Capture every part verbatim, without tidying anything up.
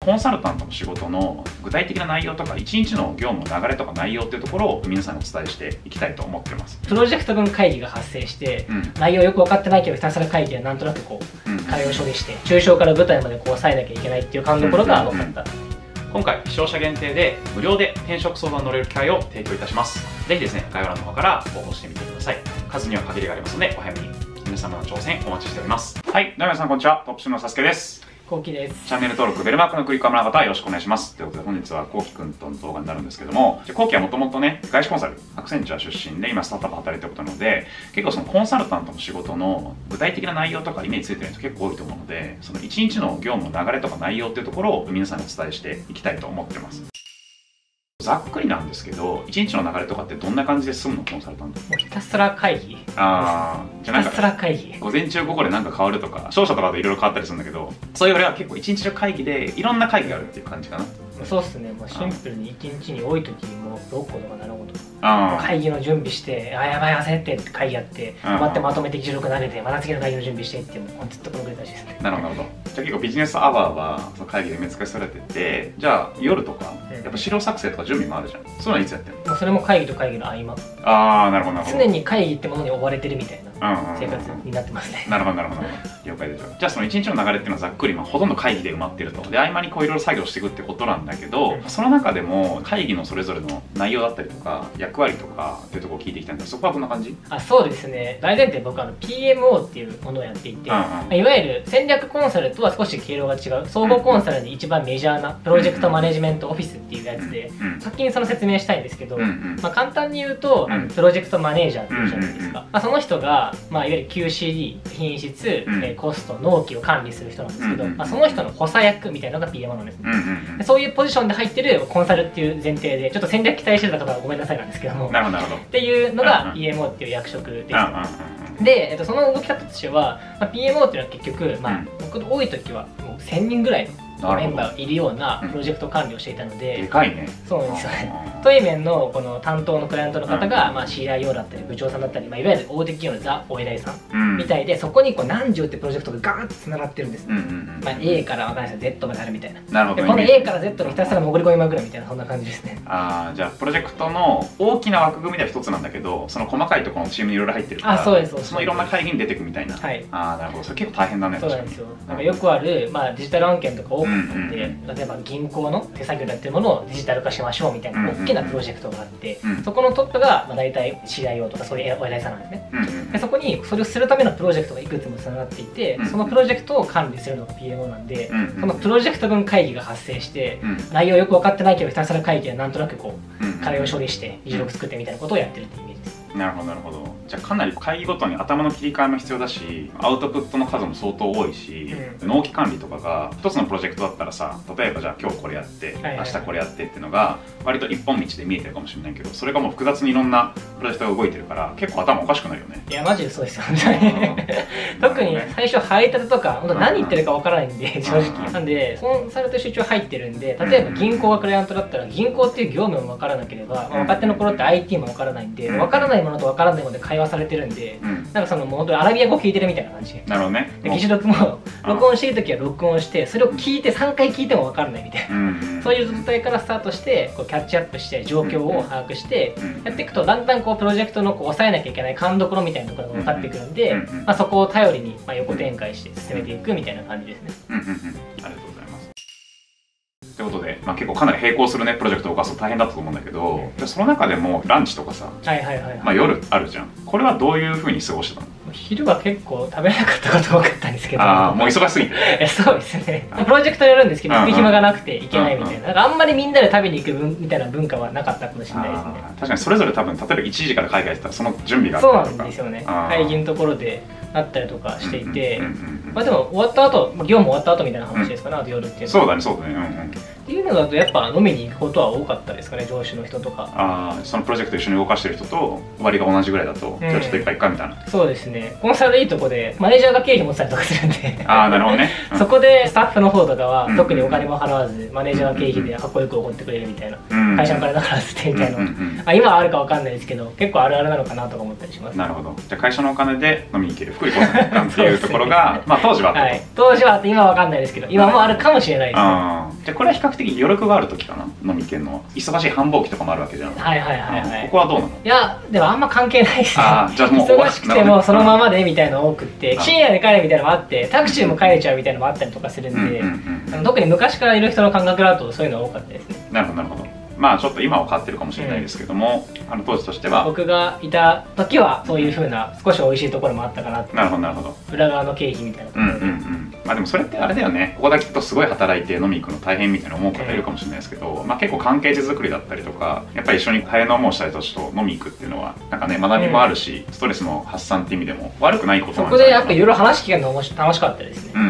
コンサルタントの仕事の具体的な内容とかいちにちの業務の流れとか内容っていうところを皆さんにお伝えしていきたいと思ってます。 プロジェクト分会議が発生して、 うん、 内容よく分かってないけどひたすら会議はなんとなくこう、うん、会話処理して抽象から舞台までこう抑えなきゃいけないっていう勘どころが分かった。 今回視聴者限定で無料で転職相談に乗れる機会を提供いたします。ぜひですね、概要欄の方から応募してみてください。数には限りがありますのでお早めに。皆様の挑戦お待ちしております。はい、皆さんこんにちは。トップシュのサスケです。 こうきです。 チャンネル登録、ベルマークのクリック、アムラ方よろしくお願いします。ということで本日はこうきくんとの動画になるんですけども、こうきはもともとね、外資コンサル、アクセンチュア出身で今スタートアップ働いてることなので、結構そのコンサルタントの仕事の具体的な内容とかイメージついてる人結構多いと思うので、そのいちにちの業務の流れとか内容っていうところを皆さんにお伝えしていきたいと思ってます。ざっくりなんですけど、いちにちの流れとかってどんな感じで済むの、コンサルタント？ もうひたすら会議。 ああ、じゃあなんか、ひたすら会議。 午前中午後でなんか変わるとか、商社とかでいろいろ変わったりするんだけど、そういうよりは結構いちにちの会議でいろんな会議があるっていう感じかな。 そうっすね、もうシンプルにいちにちに多い時にもうろっことかななことか会議の準備して、あ、やばい焦ってって会議やって、待ってまとめて議事録投げて、また次の会議の準備してって、もうずっとこの繰り返しですね。 なるほど。じゃあ結構ビジネスアワーはその会議で埋め尽くされてて、じゃあ夜とか、やっぱ資料作成とか準備もあるじゃん。そういうのはいつやってるの？ もうそれも会議と会議の合間。 ああ、なるほどなるほど。 常に会議ってものに追われてるみたいな生活になってますね。 なるほどなるほど。了解です。じゃあそのいちにちの流れっていうのはざっくり、まあ、ほとんど会議で埋まってると。で合間にこういろいろ作業していくってことなんだけど、うん、その中でも会議のそれぞれの内容だったりとか役割とかっていうところを聞いていきたいんですけど、そこはどんな感じ？あ、 そうですね。大前提僕はあの ピーエムオー っていうものをやっていて、うんうん、いわゆる戦略コンサルとは少し経路が違う総合コンサルに一番メジャーなプロジェクトマネジメントオフィスっていうやつで、うんうん、先にその説明したいんですけど、うんうん、まあ簡単に言うと、あのプロジェクトマネージャーっていうじゃないですか。まあ、その人が、まあ、いわゆる キューシーディー 品質、うん、コスト納期を管理する人なんですけど、まあ、その人の補佐役みたいなのが ピーエムオー なんですね。でそういうポジションで入ってるコンサルっていう前提でちょっと戦略期待してた方はごめんなさいなんですけども、なるほどっていうのが ピーエムオー っていう役職です。で、えっと、その動き方としては、まあ、ピーエムオー っていうのは結局、まあ、僕の多い時はもうせんにんぐらいのメンバーがいるようなプロジェクト管理をしていたので、 でかいね。 そうなんですよね。対面のこの担当のクライアントの方が、まあ、シーアイオー だったり部長さんだったり、まあ、いわゆる大手企業のザお偉いさんみたいで、そこにこう何十ってプロジェクトがガーッとつながってるんですね。まあ エー からわかんないですけど ゼット まであるみたいな。なるほど。この エー から ゼット のひたすら潜り込みまくるみたいな、そんな感じですね。ああ、じゃあプロジェクトの大きな枠組みでは一つなんだけど、その細かいところのチームにいろいろ入ってるから、 あ、そうです、そうです。 そのいろんな会議に出てくみたいな。はい。ああ、なるほど。それ結構大変だね。 そうなんですよ。なんかよくある、まあ、デジタル案件とか多くて、例えば銀行の手作業でやってるものをデジタル化しましょうみたいな大きなプロジェクトがあって、そこのトップがまあ大体 シーアイオー とかそういうお偉いさんなんですね。でそこにそれをするためのプロジェクトがいくつもつながっていて、そのプロジェクトを管理するのが ピーエムオー なんで、そのプロジェクト分会議が発生して、内容よく分かってないけどひたすら会議はなんとなくこう課題を処理して議事録作ってみたいなことをやってるっていうイメージです。なるほどなるほど。じゃあかなり会議ごとに頭の切り替えも必要だし、アウトプットの数も相当多いし、うん、納期管理とかが一つのプロジェクトだったらさ、例えばじゃあ今日これやって明日これやってっていうのが割と一本道で見えてるかもしれないけど、それがもう複雑にいろんなプロジェクトが動いてるから結構頭おかしくなるよね。 いやマジでそうですよね。特に最初入りたてとか本当何言ってるかわからないんで、正直なんでコンサルとして一応入ってるんで、例えば銀行がクライアントだったら銀行っていう業務もわからなければ、まあ、若手の頃って アイティー もわからないんで、わからないものとわからないもので会話されてるんで、うん、なんかそのもう本当にアラビア語聞いてるみたいな感じ。 なるほどね。 で議事録も録音している時は録音して、それを聞いてさんかい聞いても分からないみたいな、うんうん、そういう状態からスタートしてこうキャッチアップして状況を把握してやっていくと、だんだんこうプロジェクトのこう抑えなきゃいけない勘どころみたいなところが分かってくるんで、まあそこを頼りにまあ横展開して進めていくみたいな感じですね。 うんうんうん、ありがとうございます。ということで、まあ、結構かなり並行するねプロジェクトを動かすと大変だったと思うんだけど、うん、その中でもランチとかさ、夜あるじゃん。これはどういうふうに過ごしてたの？ 昼は結構食べなかったこと多かったんですけど、 ああもう忙しすぎてえそうですね。プロジェクトやるんですけど行く暇がなくていけないみたいな、なんかあんまりみんなで食べに行く分みたいな文化はなかったかもしれないですね。 確かにそれぞれ多分例えばいちじから会議やってたらその準備があったりとか、そうなんですよね。会議のところであったりとかしていて、まあでも終わった後、業務終わった後みたいな話ですかね、あと夜っていうのは。 そうだねそうだね。うんうん。 っていうのだとやっぱ飲みに行くことは多かったですかね、上司の人とか。 ああ、そのプロジェクト一緒に動かしてる人と割が同じぐらいだと、うん、今日ちょっといっぱい行くかみたいな。 そうですね、コンサルでいいとこでマネージャーが経費持ってたりとかするんでああなるほどね、 うん、そこでスタッフの方とかは特にお金も払わずマネージャーが経費でかっこよく怒ってくれるみたいな、うん、会社の金だからってみたいな、あ今はあるかわかんないですけど結構あるあるなのかなとか思ったりします。 なるほど。じゃあ会社のお金で飲みに行ける福井コンサルタントっていうところがまあ当時はあったと、はい、 当時はあって今はわかんないですけど今もあるかもしれないですね。 じゃあこれは比較的余力がある時かな、飲み系の忙しい繁忙期とかもあるわけじゃん。 はいはいはいはい。 ここはどうなの？ いやでもあんま関係ないですね。 あじゃあもう忙しくてもそのままでみたいなの多くって深夜で帰るみたいなのもあってタクシーも帰れちゃうみたいなのもあったりとかするんで、特に昔からいる人の感覚だとそういうのは多かったですね。 なるほどなるほど。まあちょっと今は変わってるかもしれないですけども、うん、あの当時としては僕がいた時はそういうふうな少し美味しいところもあったかなって。 なるほどなるほど。 裏側の経費みたいなところで、うんうんうん、 まあでもそれってあれだよね、ここだけ聞くとすごい働いて飲み行くの大変みたいな思う方いるかもしれないですけど、うん、まあ結構関係値作りだったりとかやっぱり一緒に早飲もうした人たちと飲み行くっていうのはなんかね学びもあるし、うん、ストレスの発散っていう意味でも悪くないことなんじゃないかな。 そこでやっぱいろいろ話聞けるの楽しかったですね。 うんうんうん、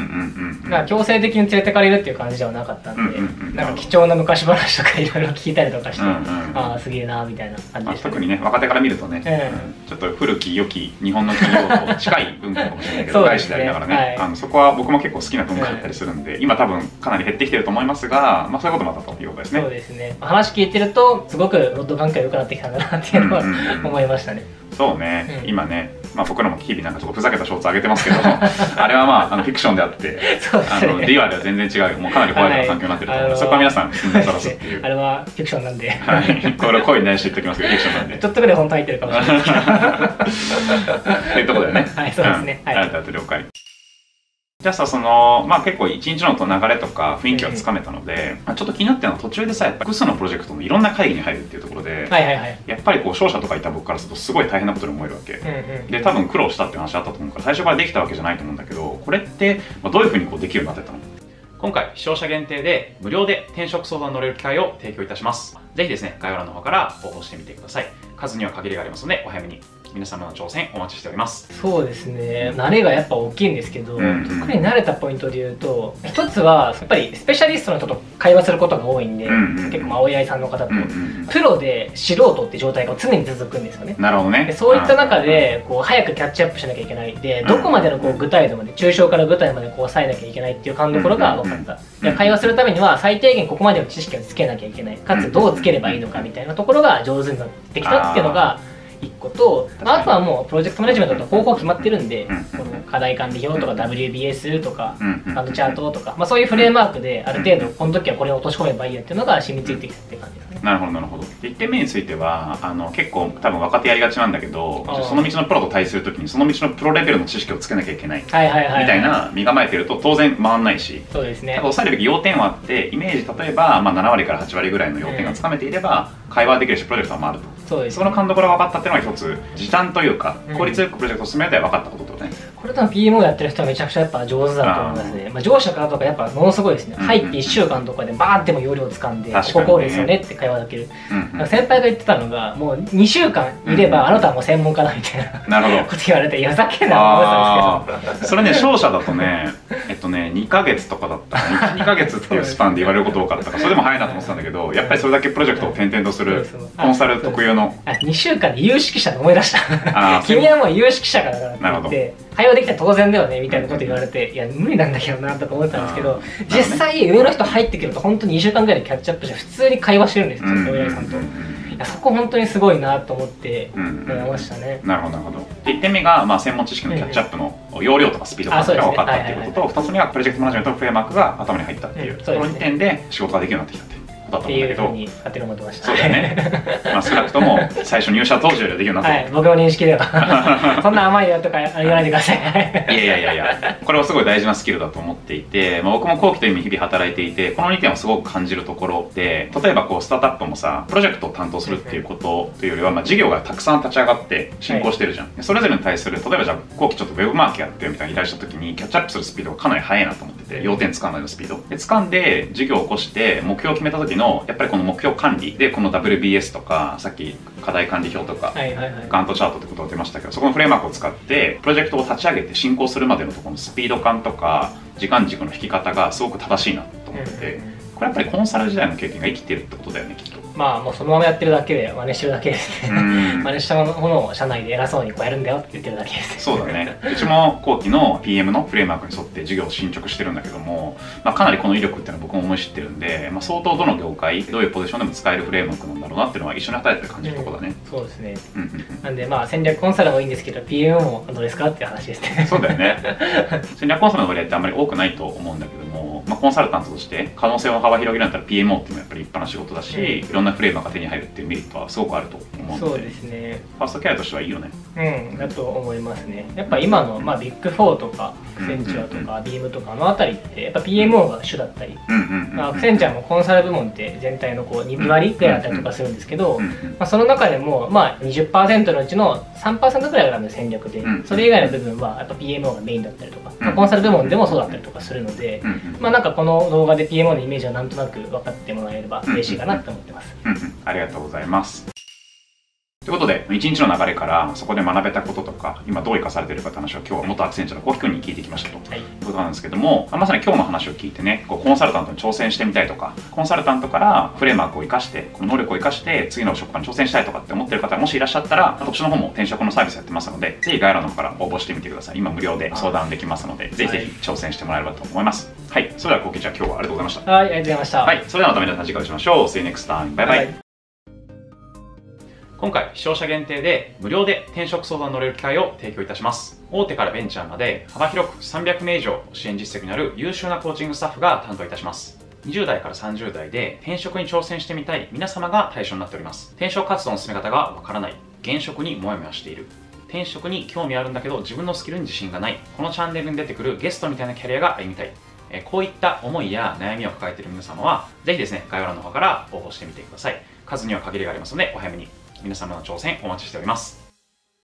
だから強制的に連れてかれるっていう感じではなかったんで、なんか貴重な昔話とかいろいろ聞いたりとかして、うんうんああすげえなみたいな感じでしたね。 特にね若手から見るとね、うん、ちょっと古き良き日本の企業と近い文化かもしれないけど外資でありながらね、はい、あのそこは僕も結構好きな文化だったりするんで、うん、今多分かなり減ってきてると思いますが、まあ、そういうこともあったということですね。 そうですね、話聞いてるとすごくロッド関係が良くなってきたんだなっていうのは思いましたね。 そうね、うん、今ね、まあ、僕らも日々なんかちょっとふざけたショーツ上げてますけどあれはまああのフィクションであってそうです、ね、あのリアルは全然違う、もうかなりホワイトな環境になってると思うので、はい、そこは皆さん信頼さらすっていうあれはフィクションなんで、 はい、これを声に出して言っておきますけどフィクションなんでちょっとぐらい本当入ってるかもしれないですけどっていうところだよね。 はいそうですね、 うん、はい、あなたと了解。じゃあさ、そのまあ結構一日の流れとか雰囲気はつかめたので、うん、ちょっと気になってるのは途中でさ、やっぱ複数のプロジェクトのいろんな会議に入るっていうところで、はいはいはい、やっぱりこう商社とかいた僕からするとすごい大変なことに思えるわけ、うんうん、で多分苦労したっていう話あったと思うから最初からできたわけじゃないと思うんだけど、これってどういうふうにこうできるようになってたの？今回視聴者限定で無料で転職相談に乗れる機会を提供いたします。ぜひですね概要欄の方から応募してみてください。数には限りがありますのでお早めに。皆様の挑戦お待ちしております。 そうですね、慣れがやっぱ大きいんですけど、うんうん、特に慣れたポイントで言うと一つはやっぱりスペシャリストの人と会話することが多いんで、うんうん、結構まあお依頼さんの方と、うんうん、プロで素人って状態が常に続くんですよね。 なるほどね。 でそういった中でこう早くキャッチアップしなきゃいけないで、どこまでのこう具体度まで抽象から具体までこう抑えなきゃいけないっていう勘どころが分かった。で会話するためには最低限ここまでの知識をつけなきゃいけない、かつどうつければいいのかみたいなところが上手になってきたっていうのがいっこと、あとはもうプロジェクトマネジメントと方法決まってるんで、この課題管理表とか ダブリュービーエス とかバンドチャートとか、まあ、そういうフレームワークである程度この時はこれを落とし込めばいいやっていうのが染みついてきたっていう感じですね。 なるほどなるほど。いってんめについてはあの結構多分若手やりがちなんだけど、その道のプロと対する時にその道のプロレベルの知識をつけなきゃいけないみたいな身構えてると当然回んないし、 そうですね、 押さえるべき要点はあってイメージ例えば、まあ、ななわりからはちわりぐらいの要点がつかめていれば、うん、会話できるしプロジェクトは回ると。 そうですね、 その勘どころが分かったっていうのが一つ時短というか効率よくプロジェクトを進めて分かったこととね、 これ多分 ピーエムオー やってる人はめちゃくちゃやっぱ上手だと思いますね。まあ、上司の方とかやっぱものすごいですね、うんうん、入っていっしゅうかんとかでバーンっても容量つかんで、ね、こここうですよねって会話できる、うんうん、先輩が言ってたのがもうにしゅうかんいれば、うん、あなたはもう専門家だみたいな、なるほどこと言われて、いやふざけんなと思ってたんですけど、 それね商社だとねえっとねにかげつとかだったいちにかげつっていうスパンで言われること多かったからそれでも早いなと思ってたんだけど、やっぱりそれだけプロジェクトを転々とするコンサル特有のにしゅうかんで有識者で思い出した君はもう有識者からだからって言って会話できたら当然だよねみたいなこと言われて、いや無理なんだけどなとか思ってたんですけど、実際上の人入ってくると本当ににしゅうかんぐらいでキャッチアップして普通に会話してるんですよ、お依頼さんと。いやそこ本当にすごいなと思って思いましたね。 なるほどなるほど。いってんめがまあ専門知識のキャッチアップの容量とかスピード感が分かったっていうことと、ふたつめはプロジェクトマネジメントのフレームワークが頭に入ったっていう、このにてんで仕事ができるようになってきたっていうだと思うんだけど、っていうふうに勝手に思ってました。そうだよね。まあ少なくとも最初入社当時よりはできるようになった。はい、 僕の認識ではそんな甘いよとか言わないでください。 いやいやいやいや、これはすごい大事なスキルだと思っていて、まあ、僕も後期という意味日々働いていて、このにてんをすごく感じるところで、例えばこうスタートアップもさ、プロジェクトを担当するっていうことというよりは、まあ、事業がたくさん立ち上がって進行してるじゃん。はい、それぞれに対する、例えばじゃあ後期ちょっとウェブマーケやってよみたいに依頼した時にキャッチアップするスピードがかなり速いなと思ってて、要点つかんないのスピードで掴んで事業を起こして目標を決めた時のやっぱりこの目標管理でこの ダブリュービーエス とかさっき課題管理表とかガントチャートってことが出ましたけど、そこのフレームワークを使ってプロジェクトを立ち上げて進行するまでのところのスピード感とか時間軸の引き方がすごく正しいなと思ってて、 これやっぱりコンサル時代の経験が生きてるってことだよね、きっと。 まあもうそのままやってるだけで真似してるだけですね。真似したものを社内で偉そうにこうやるんだよって言ってるだけです。 そうだね。うちも後期の ピーエム のフレームワークに沿って授業を進捗してるんだけども、まあ、かなりこの威力っていうのは僕も思い知ってるんで、まあ、相当どの業界どういうポジションでも使えるフレームワークなんだろうなっていうのは一緒に働いてる感じるところだね、 うん、そうですね。なんでまあ戦略コンサルもいいんですけど ピーエム もどうですかっていう話ですね。 そうだよね。戦略コンサルの割合ってあんまり多くないと思うんだけども、まあ、コンサルタントとして可能性を幅広げるんだったら ピーエムオー っていうのはやっぱり立派な仕事だし、うん、いろんなフレームワークが手に入るっていうメリットはすごくあると思うので、 そうですね。 ファーストキャリアとしてはいいよね。 うんだと思いますね。やっぱ今の、まあ、ビッグフォーとかアクセンチュアとかビームとかあのあたりってやっぱ ピーエムオー が主だったり、アクセンチュアもコンサル部門って全体のこうに割ぐらいだったりとかするんですけど、まあ、その中でもまあ にじゅっパーセント のうちの さんパーセント ぐらいが多分戦略で、それ以外の部分はやっぱ ピーエムオー がメインだったりとか、まあ、コンサル部門でもそうだったりとかするので、まあなんかこの動画で ピーエムオー のイメージをなんとなく分かってもらえれば嬉しいかなって思ってます。 ありがとうございます。ということで、一日の流れからそこで学べたこととか、今どう生かされているかって話を今日は元アクセンチュアのコウキ君に聞いてきましたと、はい、いうことなんですけども、まさに今日の話を聞いてね、こうコンサルタントに挑戦してみたいとか、コンサルタントからフレームワークを生かして、この能力を生かして次の職場に挑戦したいとかって思ってる方がもしいらっしゃったら、私の方も転職のサービスやってますので、ぜひ概要欄の方から応募してみてください。今無料で相談できますので、ぜひぜひ挑戦してもらえればと思います。はい、それではコウキちゃん今日はありがとうございました。 はい、ありがとうございました。 はい、それではまた皆さん次回お会いしましょう。See you next time. バイバイ。今回視聴者限定で無料で転職相談に乗れる機会を提供いたします。大手からベンチャーまで幅広くさんびゃくめい以上支援実績のある優秀なコーチングスタッフが担当いたします。にじゅう代からさんじゅう代で転職に挑戦してみたい皆様が対象になっております。転職活動の進め方がわからない、現職にモヤモヤしている、転職に興味あるんだけど自分のスキルに自信がない、このチャンネルに出てくるゲストみたいなキャリアが歩みたい、こういった思いや悩みを抱えている皆様はぜひですね、概要欄の方から応募してみてください。数には限りがありますのでお早めに。皆様の挑戦お待ちしております。